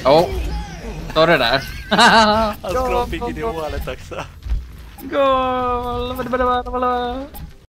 Oh, står det där? Han slår piggen i hålet också. Goal!